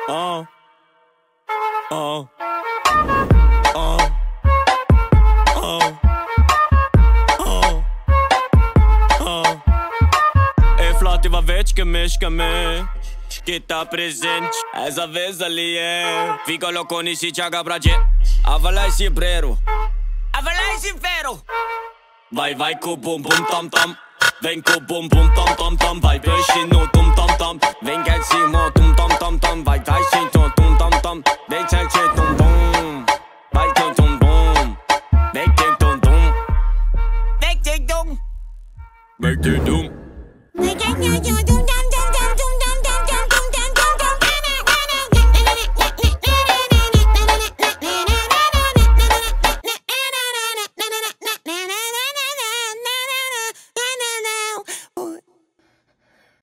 Oh, oh, oh, oh, oh, oh. Ei, Flótiva, vete que me que tá presente. Essa vez ali é fica louco nesse chaga pra te avalai simplero. Vai, vai com o bum bum tom tom. Vem com o bum bum tom tom tom. Vai, peixe no tum tom tom. Vem cá de cima.